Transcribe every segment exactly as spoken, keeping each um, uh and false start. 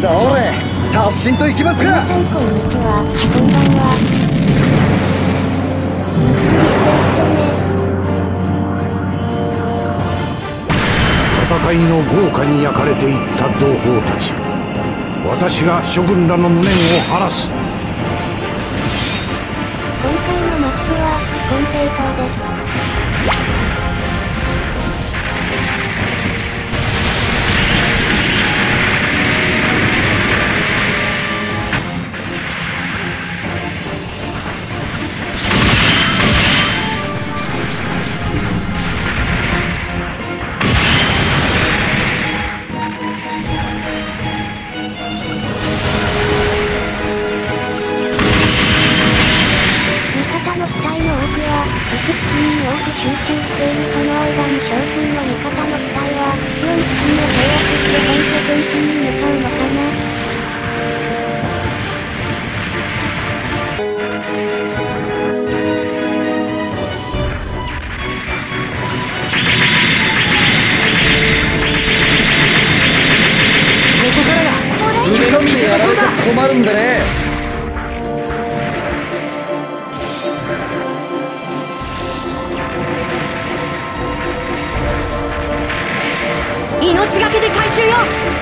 どれ発進といきますか。 こんにちは、こんばんは。 戦いの豪華に焼かれていった同胞たち、私が諸軍らの無念を晴らす。 今回のマップは金平島です。集中しているその間に将軍の味方の機体は強い付近を制圧して本拠前進に向かうのかな。 ここからが好き勝手やられちゃ困るんでね。 命がけで回収よ。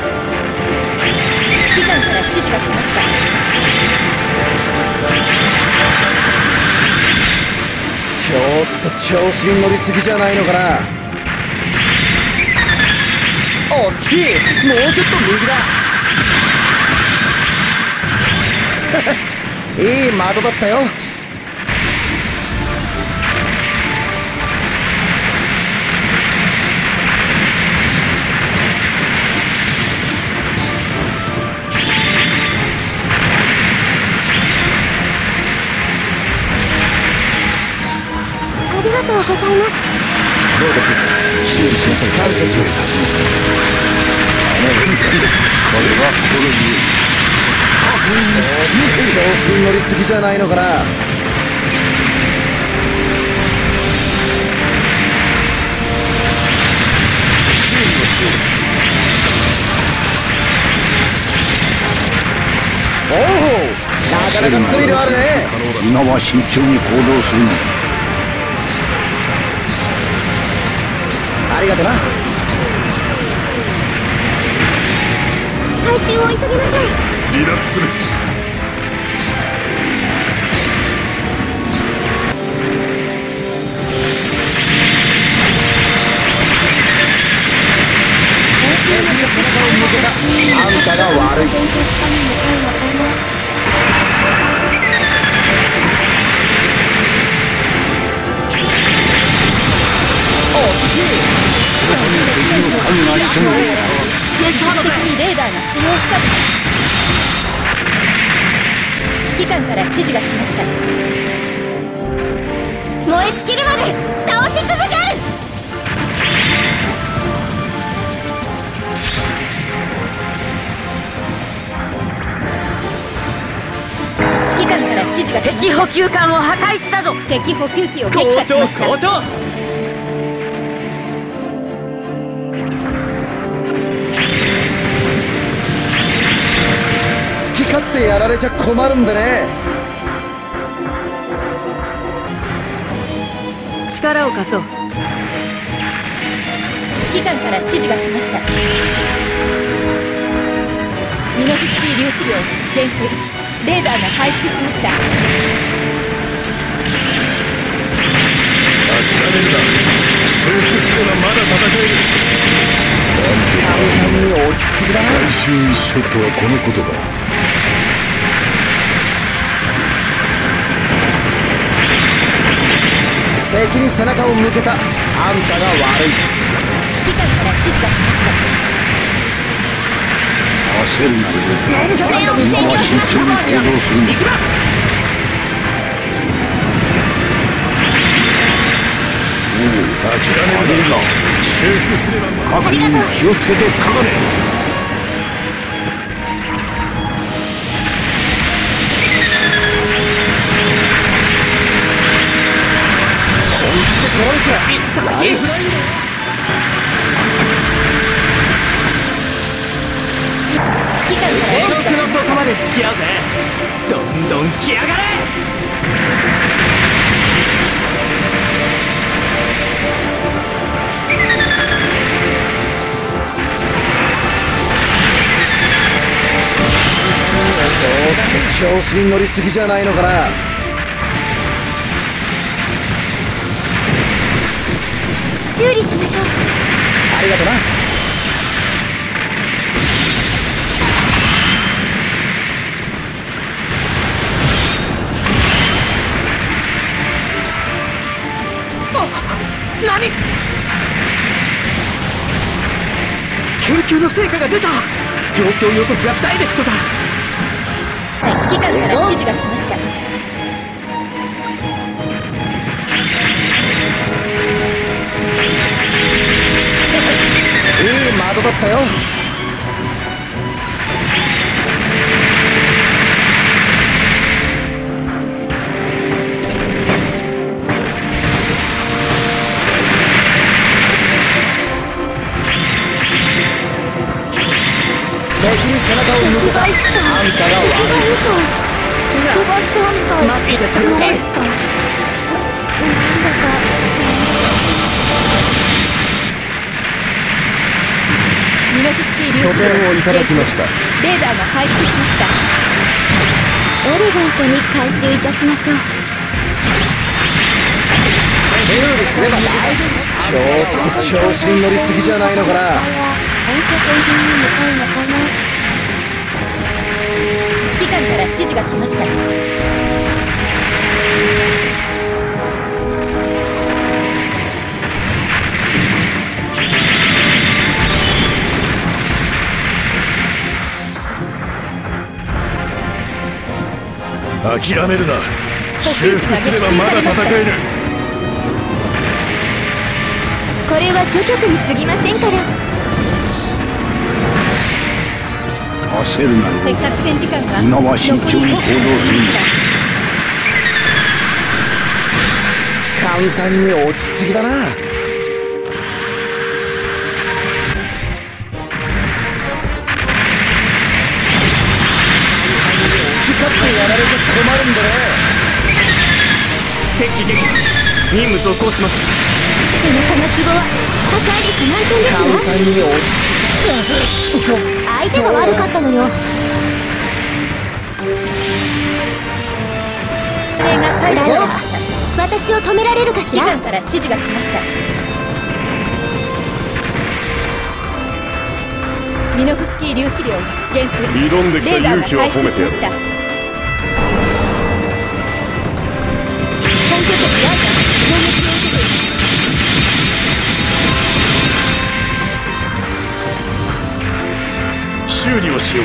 指揮官から指示が来ました。 ちょっと調子に乗りすぎじゃないのかな。惜しい、もうちょっと右だ。いい的だったよ。 ありがとうございます。 どうです修理しません。感謝します。あの変化とこれはこれに調子に乗りすぎじゃないのかな。修理をしよう。おお、なかなかスリルあるね。 皆は慎重に行動するのだ。 ありがとな。 回収を急ぎましょう。 離脱する。 敵に背中を向けたあんたが悪い。惜しい。 一時的にレーダーが使用不可能です。指揮官から指示が来ました。燃え尽きるまで倒し続ける。指揮官から指示が来ました。敵補給艦を破壊したぞ。敵補給機を撃破しました。 校長校長。 好き勝手やられちゃ困るんでね。 力を貸そう。指揮官から指示が来ました。ミノフスキー粒子量減衰。レーダーが回復しました。 諦めるな。修復すればまだ戦える。 簡単に落ちすぎだな。 回収一色とはこのことだ。 敵に背中を向けたあんたが悪い。 指揮官から指示が来ました。 焦るな。 それを制御しましょう。行きます。 諦めるな。修復すれば各員気をつけてかかれ。 こいつら指揮官から指まで付き合うぜ。どんどん来やがれ。 ちょっと調子に乗りすぎじゃないのかな。 修理しましょう。 ありがとな。 何？研究の成果が出た。状況予測がダイレクトだ。 はい、指揮官から指示が来ました。 いい窓だったよ。敵に背中を向けた。あんたが悪い。 敵がさん体。 待ってたのかい。 なんだかミノフスキー粒子拠点をいただきました。 レーダーが回復しました。 エレガントに回収いたしましょう。 修理すれば大丈夫。ちょっと調子に乗りすぎじゃないのかな。 指揮官から指示が来ました。 諦めるな。修復すればまだ戦える。 これは除局に過ぎませんから。 焦るなよ。 敵作戦時間が今は慎重に行動するんだ。 簡単に落ちすぎだな。好き勝手やられちゃ困るんだね。 敵機撃任務続行します。 背中のツボは破壊力満点ですわ。 簡単に落ちすぎ。ちょ相手が悪かったのよ。 指令が解除されました。 私を止められるかしら。 指揮官から指示が来ました。ミノフスキー粒子量減衰。 挑んできたレーダーが勇気は回褒めてやる。 復しました。本拠点ライダーが攻撃を受けています。 修理をしよう。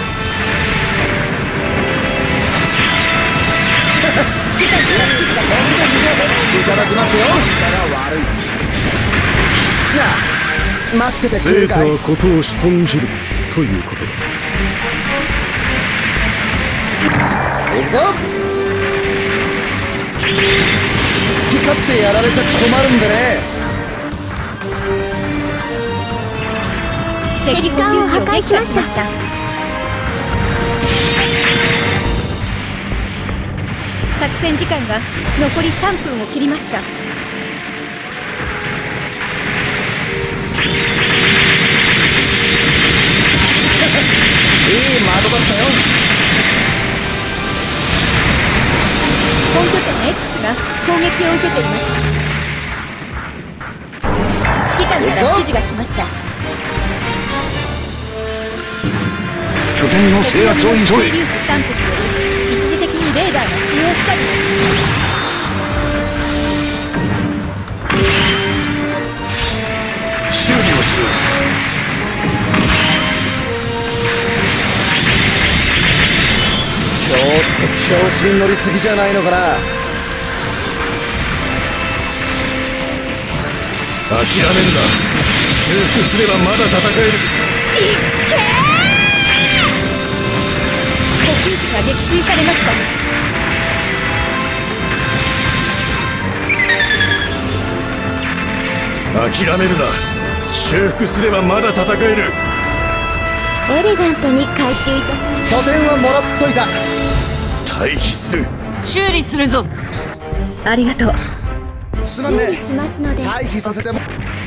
指揮官から指示が来ました。 いただきますよ。悪いなあ、待っててくれるかい。 生徒はことを損じるということだ。 行くぞ。好き勝手やられちゃ困るんでね。 敵艦を破壊しました。作戦時間が残りさんぷんを切りました。 いい窓だったよ。 本拠点 X が攻撃を受けています。指揮官から指示が来ました。 拠点の制圧を急げ。 粒子さんぷんにより一時的にレーダーが使用不可になります。 修理をしよちょっと調子に乗りすぎじゃないのかな。 諦めるな。修復すればまだ戦える。 いっけー！補給機が撃墜されました。 諦めるな。修復すればまだ戦える。 エレガントに回収いたします。 拠点はもらっといた。 退避する。 修理するぞ。ありがとう。修すまんね。 理しますので。 退避させても。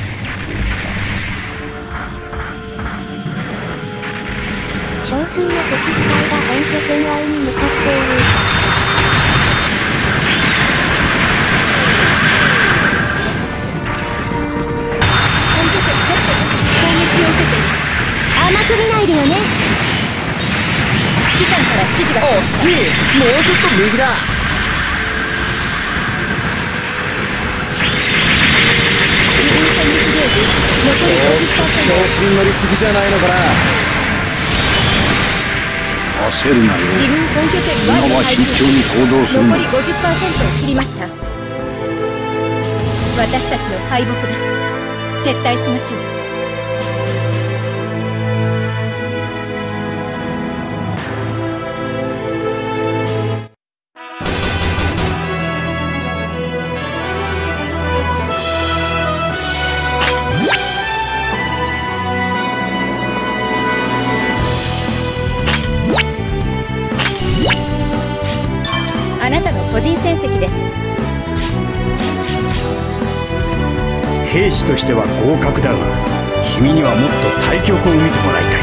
少数の敵部隊が本拠点外に向かっている。 本拠点ちょっと攻撃を受けています。甘く見ないでよね。指揮官から指示が来ました。 惜しい。もうちょっと右だ。 自分戦撃ゲージ残り ごじゅっパーセント。 調子に乗りすぎじゃないのかな。 焦るなよ。 自分本拠点外今はに配球慎重に行動するんだ。 残り ごじゅっパーセント を切りました。私たちの敗北です。撤退しましょう。あなたの個人戦績です。 兵士としては合格だが、君にはもっと対局を見てもらいたい。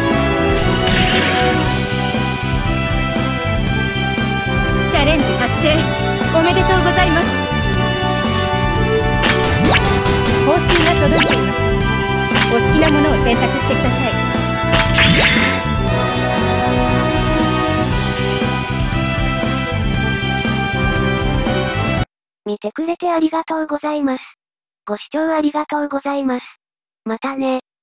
チャレンジ達成おめでとうございます。報酬が届いています。お好きなものを選択してください。 見てくれてありがとうございます。ご視聴ありがとうございます。またね。